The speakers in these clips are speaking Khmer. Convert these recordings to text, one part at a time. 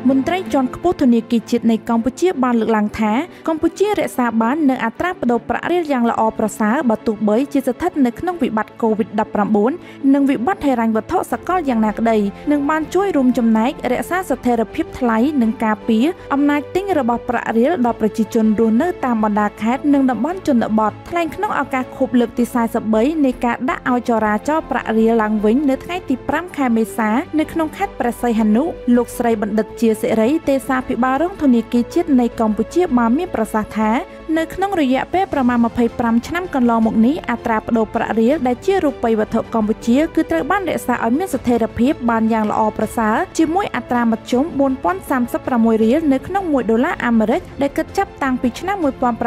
មន្ត្រីជាន់ខ្ពស់ធនាគារជាតិនៃកម្ពុជាបានលើកឡើងថាកម្ពុជារក្សាបាននូវអត្រាប្តូរប្រាក់រៀលយ៉ាងល្អប្រសើរបើទោះបីជាស្ថិតនៅក្នុងវិបត្តិ COVID-19 និងវិបត្តិហិរញ្ញវត្ថុសកលយ៉ាងណាក្តីនឹងបានជួយរួមចំណែករក្សាស្ថិរភាពថ្លៃនិងការពារអំណាចទិញរបស់ប្រាក់រៀលដល់ប្រជាជនរស់នៅតាមបណ្ដាខេត្តនិងតំបន់ជនបទថ្លែងក្នុងឱកាសខួបលើកទី43នៃការដាក់ឲ្យចរាចរណ៍ប្រាក់រៀលឡើងវិញនៅថ្ងៃទី5ខែមេសានៅក្នុងខេត្តព្រះសីហនុលោកស្រីបណ្ឌិតជាសិរីទេសាភិបាលរងធនាគារជាតិនៃកម្ពុជាបានមានប្រសាសន៍ថានៅក្នុងរយៈពេលប្រមាណ25ឆ្នាំកន្លងមកនេះអត្រាប្តូរប្រាក់រៀលដែលជារូបិយវត្ថុកម្ពុជាគឺត្រូវបានរក្សាឲ្យមានស្ថិរភាពបានយ៉ាងល្អប្រសើរជាមួយអត្រាមធ្យម 4036 រៀលនៅក្នុង$1អាមេរិកដែលគិតចាប់តាំងពីឆ្នាំ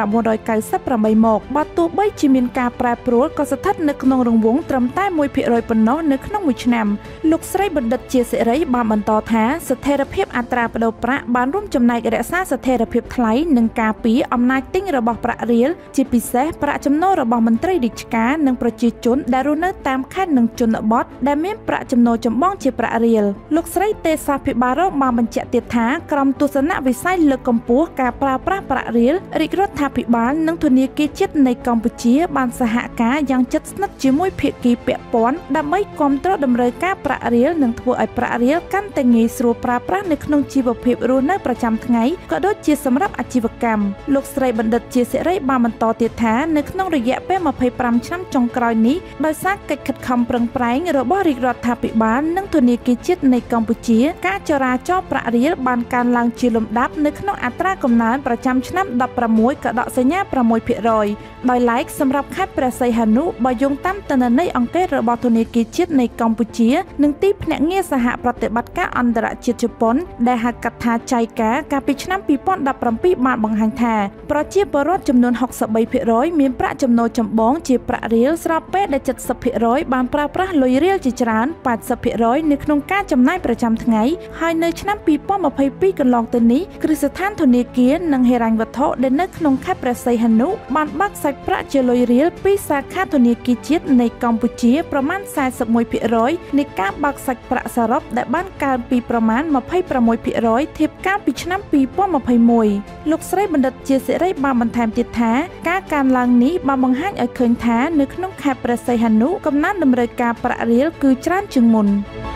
1998មកបើទោះបីជាមានការប្រែប្រួលក៏ស្ថិតនៅក្នុងរង្វង់ត្រឹមតែ 1% ប៉ុណ្ណោះនៅក្នុងមួយឆ្នាំលោកស្រីបណ្ឌិតជាសិរីបានបន្តថាស្ថិរភាពអត្រាប្តូរប្រាក់បានរួមចំណែករក្សាស្ថិរភាពថ្លៃនិងការពារអំណាចទិញរបស់ប្រាក់រៀលជាពិសេសប្រាក់ចំណូលរបស់មន្ត្រីរាជការនិងប្រជាជនដែលរស់នៅតាមខេត្តនិងជនបទដែលមានប្រាក់ចំណូលចម្បងជាប្រាក់រៀលលោកស្រីទេសាភិបាលរងបានបញ្ជាក់ទៀតថាក្រុមទស្សនវិស័យលើកកម្ពស់ការប្រើប្រាស់ប្រាក់រៀលរាជរដ្ឋាភិបាលនិងធនាគារជាតិនៃកម្ពុជាបានសហការយ៉ាងជិតស្និទ្ធជាមួយភាគីពាក់ព័ន្ធដើម្បីគាំទ្រតម្រូវការប្រាក់រៀលនិងធ្វើឲ្យប្រាក់រៀលកាន់តែងាយស្រួលប្រើប្រាស់នៅក្នុងជីវភាពរស់នៅប្រចាំថ្ងៃក៏ដូចជាសម្រាប់អាជីវកម្មលោកស្រីបណ្ឌិតជាសិរីបានបន្តទៀតថានៅក្នុងរយៈពេល25ឆ្នាំចុងក្រោយនេះដោយសារកិច្ចខិតខំប្រឹងប្រែងរបស់រាជរដ្ឋាភិបាលនិងធនាគារជាតិនៃកម្ពុជាការចរាចរណ៍ប្រាក់រៀលបានកើនឡើងជាលំដាប់នៅក្នុងអត្រាកំណើនប្រចាំឆ្នាំ16កដកសញ្ញា 6% ដោយឡែកសម្រាប់ខេត្តព្រះសីហនុបើយោងតាមទិន្នន័យអង្កេតរបស់ធនាគារជាតិនៃកម្ពុជានិងទីភ្នាក់ងារសហប្រតិបត្តិការអន្តរជាតិជប៉ុនដែលហៅកាត់ថាចៃកាកាលពីឆ្នាំ2017បានបង្ហាញថាប្រជាពលរដ្ឋចំនួន 63% មានប្រាក់ចំណូលចម្បងជាប្រាក់រៀលស្របពេលដែល 70% បានប្រើប្រាស់លុយរៀលជាច្រើន 80% នៅក្នុងការចំណាយប្រចាំថ្ងៃហើយនៅឆ្នាំ2022កន្លងទៅនេះគ្រឹះស្ថានធនាគារនិងហិរញ្ញវត្ថុដែលនៅក្នុងខេត្តព្រះសីហនុបានបើកសាច់ប្រាក់ជាលុយរៀលពីសាខាធនាគារជាតិនៃកម្ពុជាប្រមាណ 41% នៃការបើកសាច់ប្រាក់សរុបដែលបានកើនពីប្រមាណ 26% ធៀបកាលពីឆ្នាំ2021លោកស្រីបណ្ឌិតជាសិរីបានបន្ថែមទៀតថាការកើនឡើងនេះបានបង្ហាញឲ្យឃើញថានៅក្នុងខេត្តព្រះសីហនុកំណើនតម្រូវការប្រាក់រៀលគឺច្រើនជាងមុន